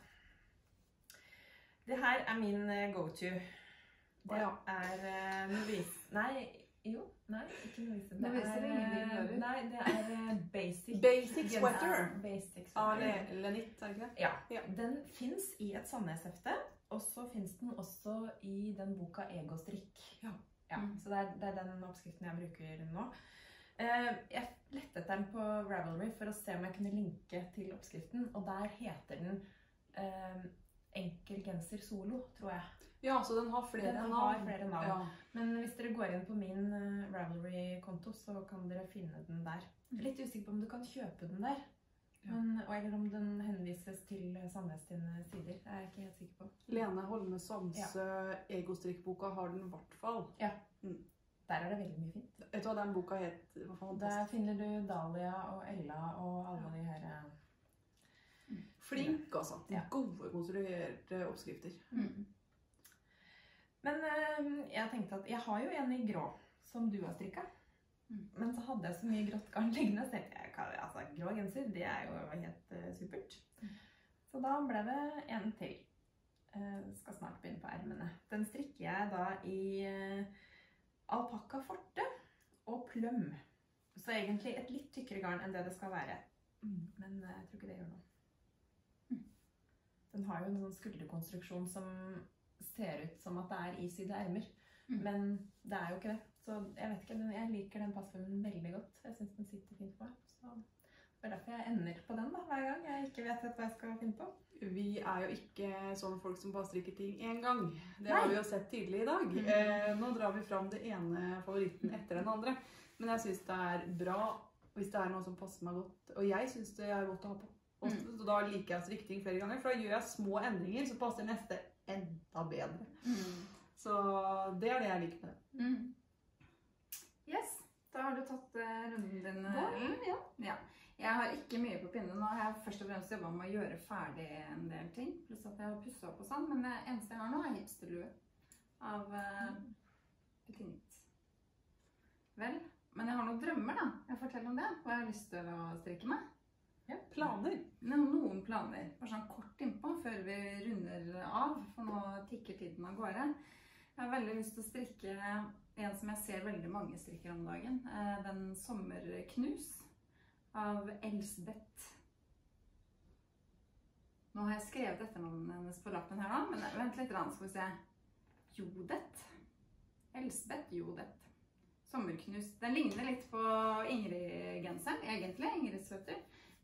Det her er min go-to. Det er Jo, nei, ikke Novise. Det viser ingenting hører. Nei, det er Basic. Basic Sweater. Basic Av Sweater. Lenitt, er det ikke det? Ja, Ja. den finnes i et Sandnes-hefte, og så finnes den også i den boka Egostrikk. Ja. Så det er den oppskriften jeg bruker nå. Jeg lette etter den på Ravelry for å se om jeg kunne linke til oppskriften, og der heter den Enkel genser solo, tror jeg. Ja, så den har flere Den navn. har flere navn. Ja. Men hvis dere går inn på min Ravelry-konto, så kan dere finne den der. Litt usikker på om du kan kjøpe den der. Ja. Eller om den henvises til Sandnes sine sider. Det er jeg ikke helt sikker på. Lene Holme Samsø Egostrikkboka har den i hvert fall. Ja. Der er det veldig mye fint. Vet du hva den boka het? Der finner du Dahlia og Ella og alle de her... Flink, altså. Ja. Gode konstruerte oppskrifter. Men jeg tenkte at jeg har jo en i grå, som du har strikket. Men så hadde jeg så mye grått garn liggende, så tenkte jeg, altså grå genser, det er jo helt supert. Så da ble det en til. Skal snart begynne på ermene. Den strikker jeg da i alpakka forte og pløm. Så egentlig et litt tykkere garn enn det det skal være. Men jeg tror ikke det gjør noe. Den har jo en sånn skulderkonstruksjon som ser ut som at det er isydde ermer. Men det er jo ikke det. Så jeg vet ikke, jeg liker den passformen veldig godt. Jeg synes den sitter fint på meg. Så det er derfor jeg ender på den da, hver gang jeg ikke vet hva jeg skal finne på. Vi er jo ikke sånne folk som bare strikker ting en gang. Det har vi jo sett tydelig i dag. Nå drar vi fram det ene favoritten etter den andre. Men jeg synes det er bra hvis det er noe som passer meg godt. Og jeg synes det er godt å ha på. Og da liker jeg å strikke ting flere ganger, for da gjør jeg små endringer, så passer neste enda bedre. Så det er det jeg liker med det. Yes, da har du tatt runden din, Ellen. Ja. Jeg har ikke mye på pinne. Nå har jeg først og fremst jobbet med å gjøre ferdig en del ting, pluss at jeg har pusset opp og sånn, men det eneste jeg har nå er hipsterlue av Petit. Vel, men jeg har noen drømmer da. Jeg forteller om det, hva jeg har lyst til å strikke med. Ja, planer. Noen planer, bare sånn kort innpå før vi runder av, for nå tikker tiden av gårde. Jeg har veldig lyst til å strikke en som jeg ser veldig mange strikker om dagen, den Sommerknus av Elsbeth. Nå har jeg skrevet etternavnet hennes på lappen her da, men vent litt, skal vi se. Jodet. Elsbeth Jodet. Sommerknus. Den ligner litt på Ingrid-genseren, egentlig, Ingrid-søter.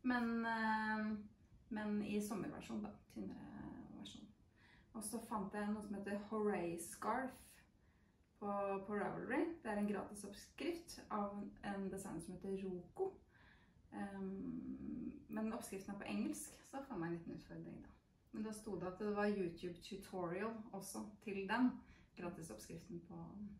Men i sommerversjon da, tynnere versjon. Og så fant jeg noe som heter Hooray Scarf på Ravelry. Det er en gratis oppskrift av en designer som heter Roko. Men oppskriften er på engelsk, så får man en liten utfordring da. Men da stod det at det var YouTube tutorial også til den gratis oppskriften på...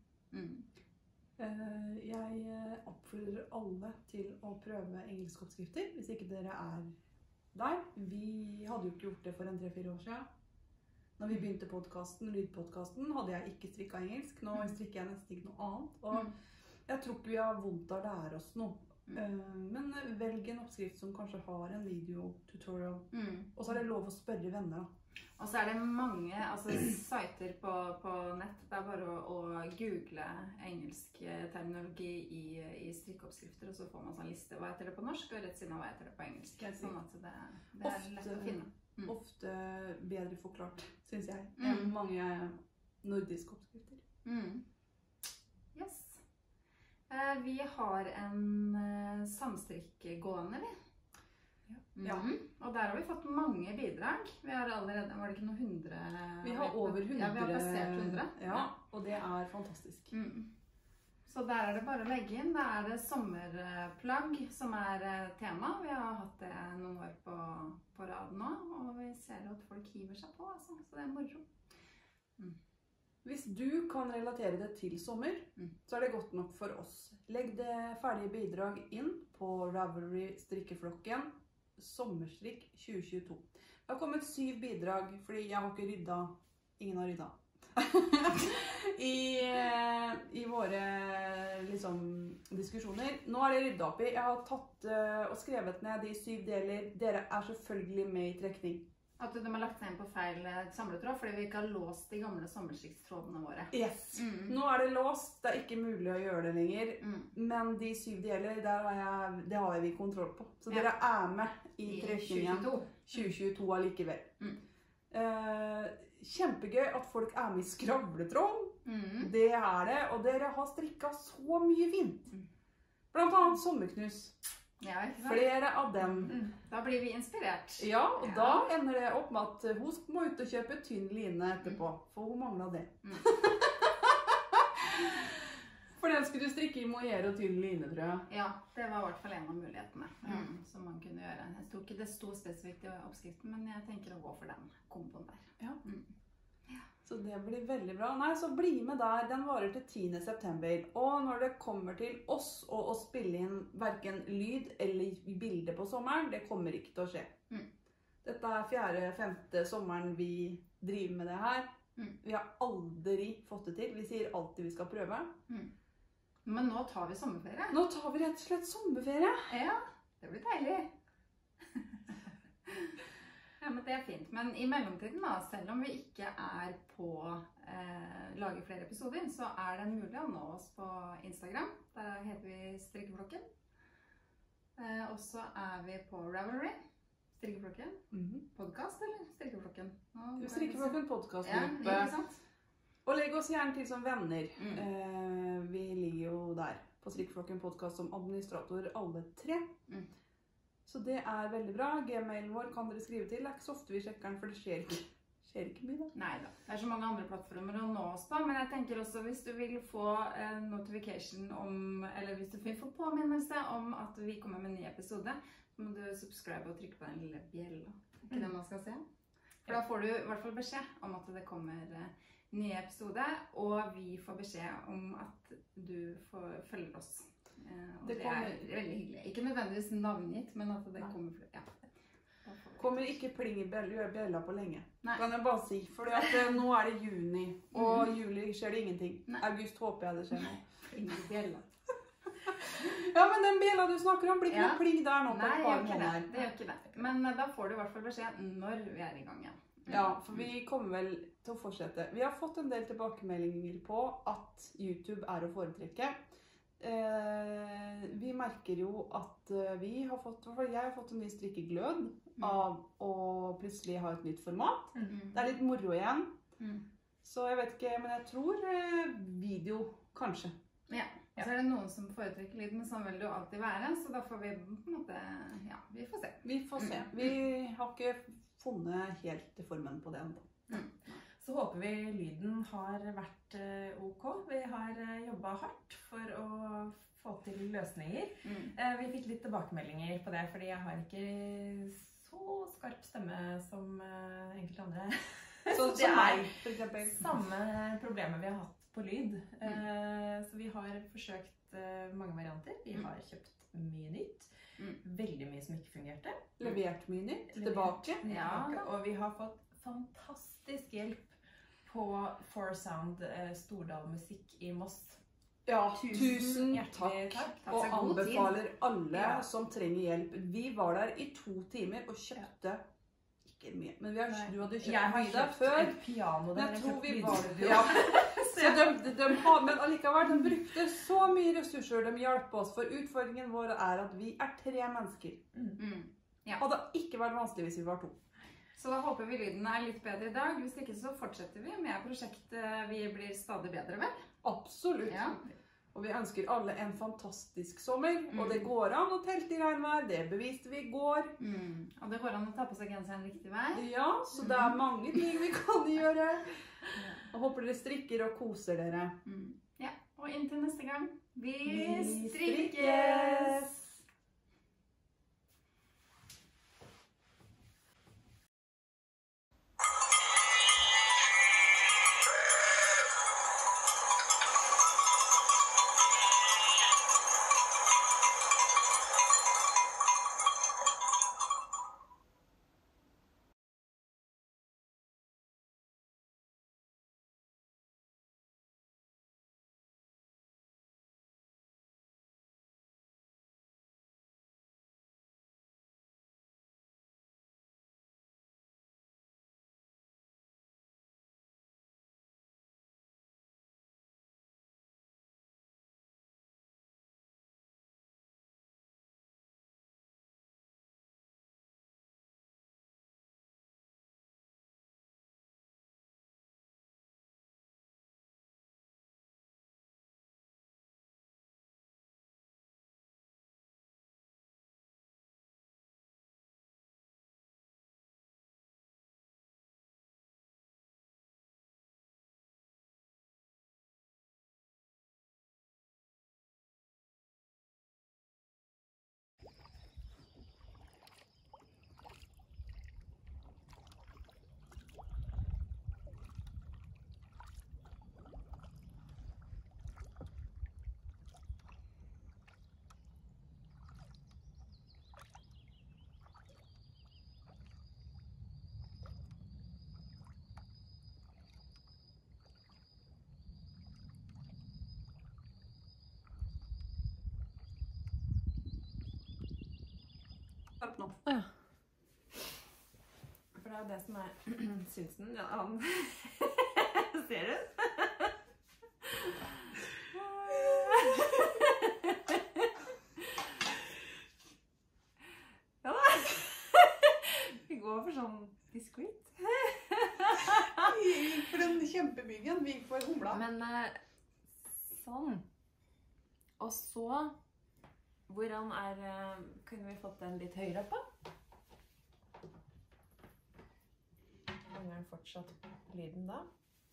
Jeg oppfordrer alle til å prøve engelske oppskrifter, hvis ikke dere er der. Vi hadde jo ikke gjort det for en 3-4 år siden. Når vi begynte lydpodcasten, hadde jeg ikke strikket engelsk. Nå strikker jeg nesten ikke noe annet. Og jeg tror ikke vi har vondt av å lære oss noe. Men velg en oppskrift som kanskje har en videotutorial. Og så er det lov å spørre venner da. Og så er det mange sider på nett. Det er bare å google engelsk terminologi i strikkeoppskrifter, og så får man sånn liste. Hva heter det på norsk, og rett siden hva heter det på engelsk. Sånn at det er lett å finne. Ofte bedre forklart, synes jeg, enn mange nordiske oppskrifter. Yes. Vi har en samstrikk gående, vi. Ja. Og der har vi fått mange bidrag. Vi har allerede, var det ikke noe 100? Vi har over 100. Ja, vi har passert 100. Ja, og det er fantastisk. Så der er det bare å legge inn. Da er det sommerplagg som er tema. Vi har hatt det noen år på rad nå, og vi ser at folk hiver seg på, altså. Så det er moro. Hvis du kan relatere det til sommer, så er det godt nok for oss. Legg det ferdige bidrag inn på Ravelry strikkeflokken Sommerstrikk 2022. Det har kommet 7 bidrag, fordi jeg har ikke ryddet, ingen har ryddet, i våre liksom, diskusjoner. Nå er det ryddet opp i. Jeg har tatt og skrevet ned de 7 deler. Dere er selvfølgelig med i trekning. At de har lagt seg inn på feil samletråd, fordi vi ikke har låst de gamle sommerstrikkstrådene våre. Yes. Nå er det låst, det er ikke mulig å gjøre det lenger. Men de 7 det gjelder, det har vi kontroll på. Så dere er med i trekningen 2022 allikevel. Kjempegøy at folk er med i skravletråd. Det er det, og dere har strikket så mye fint. Blant annet sommerknus. Ja, ikke sant? Flere av dem. Da blir vi inspirert. Ja, og da ender det opp med at hun må ut og kjøpe tynn line etterpå, for hun manglet det. For den skulle du strikke i mohair og tynn line, tror jeg. Ja, det var i hvert fall en av mulighetene som man kunne gjøre. Jeg tror ikke det sto spesifikt i oppskriften, men jeg tenker å gå for den komboen der. Ja. Så det blir veldig bra. Nei, så bli med der. Den varer til 10. september. Og når det kommer til oss og å spille inn hverken lyd eller bilder på sommeren, det kommer ikke til å skje. Dette er 4.-5. sommeren vi driver med det her. Vi har aldri fått det til. Vi sier alltid vi skal prøve. Men nå tar vi sommerferie. Nå tar vi rett og slett sommerferie. Ja, det blir deilig. Ja, men det er fint. Men i mellomtiden da, selv om vi ikke er på lage flere episoder, så er det mulig å nå oss på Instagram. Der heter vi Strikkeflokken. Og så er vi på Ravelry. Strikkeflokken. Podcast eller Strikkeflokken? Strikkeflokken podcastgruppe. Ja, ikke sant? Og legg oss gjerne til som venner. Vi ligger jo der på Strikkeflokken podcast som administrator alle 3. Så det er veldig bra. Gmailen vår kan dere skrive til. Det er ikke så ofte vi sjekker den, for det skjer ikke mye da. Neida. Det er så mange andre plattformer å nå oss på, men jeg tenker også hvis du vil få notification om, eller hvis du vil få påminnelse om at vi kommer med en ny episode, så må du subscribe og trykke på den lille bjella. Ikke det man skal se? For da får du i hvert fall beskjed om at det kommer ny episode, og vi får beskjed om at du følger oss. Og det er veldig hyggelig. Ikke nødvendigvis navngitt, men at det kommer... Ja. Kommer ikke pling i bjella på lenge. Nei. Kan jeg bare si, for nå er det juni, og i juli skjer det ingenting. August håper jeg det skjer noe. Pling i bjella. Ja, men den bjella du snakker om blir ikke noe pling der nå på et par måneder. Nei, det gjør ikke det. Men da får du i hvert fall beskjed når vi er i gang igjen. Ja, for vi kommer vel til å fortsette. Vi har fått en del tilbakemeldinger på at YouTube er å foretrekke. Vi merker jo at jeg har fått en ny strikkeglød av å plutselig ha et nytt format. Det er litt moro igjen. Så jeg vet ikke, men jeg tror video, kanskje. Ja, så er det noen som foretrekker lyd, men sånn vil det jo alltid være. Så da får vi på en måte, ja, vi får se. Vi får se. Vi har ikke funnet helt formen på det enda. Så håper vi lyden har vært ok. Vi har jobbet hardt for å få til løsninger. Vi fikk litt tilbakemeldinger på det, fordi jeg har ikke så skarp stemme som enkelte andre. Så det er for eksempel samme problemet vi har hatt på lyd. Så vi har forsøkt mange varianter. Vi har kjøpt mye nytt. Veldig mye som ikke fungerte. Levert mye nytt tilbake. Ja, og vi har fått fantastisk hjelp på 4Sound Stordal Musikk i Moss. Ja, tusen takk. Og anbefaler alle som trenger hjelp. Vi var der i 2 timer og kjøpte ikke mye. Men du hadde kjøpt mye der før. Et piano der. Jeg tror vi var det. Ja. Så men allikevel, de brukte så mye ressurser. De hjalp oss, for utfordringen vår er at vi er 3 mennesker. Og det hadde ikke vært vanskelig hvis vi var 2. Så da håper vi lyden er litt bedre i dag. Hvis ikke så fortsetter vi med prosjektet vi blir stadig bedre ved. Absolutt. Ja. Og vi ønsker alle en fantastisk sommer. Og det går an å telte i regnvær. Det beviste vi i går. Og det går an å ta på seg genseren riktig vei. Ja, så det er mange ting vi kan gjøre. Og håper dere strikker og koser dere. Ja, og inntil neste gang. Vi strikkes! Opp nå. Ja. For det er jo det som er synsen. Ja, han ser du? Ja da. Vi går for sånn discreet. Vi gikk for den kjempebyggen. Vi gikk for humla. Men sånn. Og så, hvordan kunne vi fått den litt høyere opp da? Fanger den fortsatt lyden da?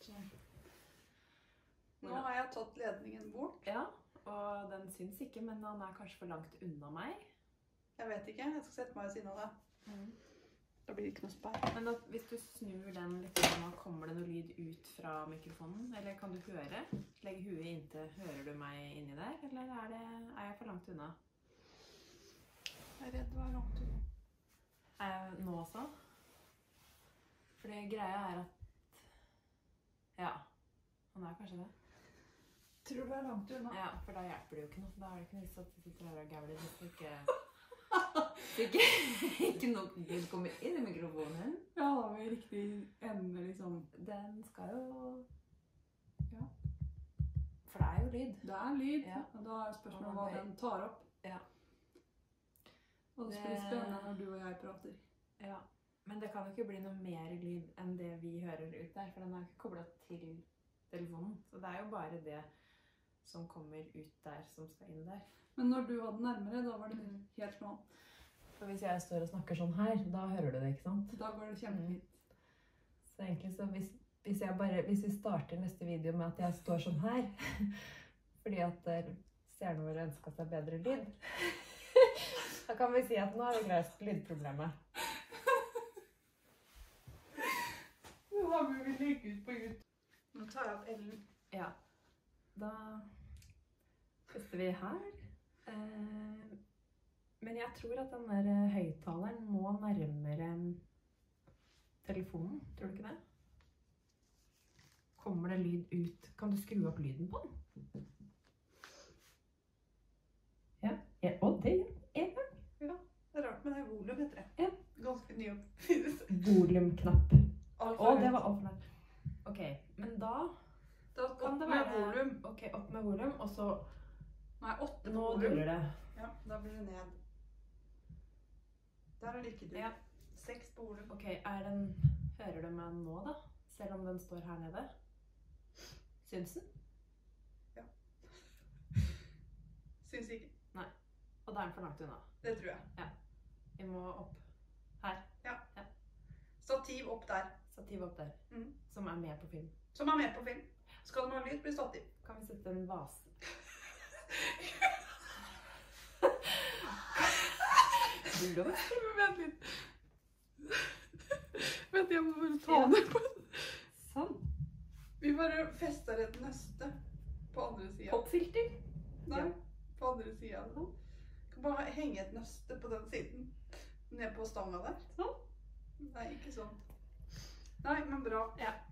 Nå har jeg tatt ledningen bort. Ja, og den syns ikke, men den er kanskje for langt unna meg. Jeg vet ikke. Jeg skal sette meg ved siden av det. Da blir det ikke noe speil. Men da, hvis du snur den litt, nå kommer det noe lyd ut fra mikrofonen, eller kan du høre? Legg huet inntil, hører du meg inni der, eller er jeg for langt unna? Jeg er redd du er langt unna. Er jeg nå også? Fordi greia er at, ja, han er kanskje det. Tror du er langt unna? Ja, for da hjelper det jo ikke noe. Da er det ikke noe at du sitter her og gavler hvis du ikke... ikke nok lyd kommer inn i mikrofonen. Ja, da har vi riktig ende, liksom. Den skal jo... Ja. For det er jo lyd. Det er lyd, Ja. og da er spørsmålet hva den tar opp. Ja. Og det blir spennende når du og jeg prater. Ja. Men det kan jo ikke bli noe mer lyd enn det vi hører ut der, for den er ikke koblet til telefonen. Så det er jo bare det som kommer ut der, som skal inn der. Men når du hadde nærmere, da var det helt smal. For hvis jeg står og snakker sånn her, da hører du det, ikke sant? Da går det kjempefint. Så egentlig så hvis vi starter neste video med at jeg står sånn her, fordi at seerne våre ønsket seg bedre lyd, da kan vi si at nå har vi løst lydproblemet. Nå har vi legge ut på YouTube. Nå tar jeg av Ellen. Ja, da tester vi her. Men jeg tror at den der høyttaleren må nærmere telefonen, tror du ikke det? Kommer det lyd ut? Kan du skru opp lyden på den? Ja, og det er det. Ja, det er rart med det volum etter det. Ja. Ganske ny oppfinnelse. Volumknapp. Å, det var alt. alt for meg. Ok, men da Da kan det være volum. Ok, opp med volum, og så... Nei, 8 på Nå volum. duller det. Ja, da blir det ned. Der er det ikke dull. Ja. 6 på volum. Ok, hører du meg nå da? Selv om den står her nede? Syns den? Ja. Syns ikke. Nei. Og da er den for langt unna. Det tror jeg. Ja. Vi må opp her. Ja. Stativ opp der. Stativ opp der. Mm. Som er med på film. Som er med på film. Skal du ha lyd, blir stativ. Kan vi sette en vase? Vent litt. Vent, jeg må bare ta det på. Sånn. Vi bare fester et nøste på andre siden. Popfilter? Nei, Ja. på andre siden. Kan bare henge et nøste på den siden. Ned på stanga der. Sånn. Nei, ikke sånn. Nei, men bra. Ja.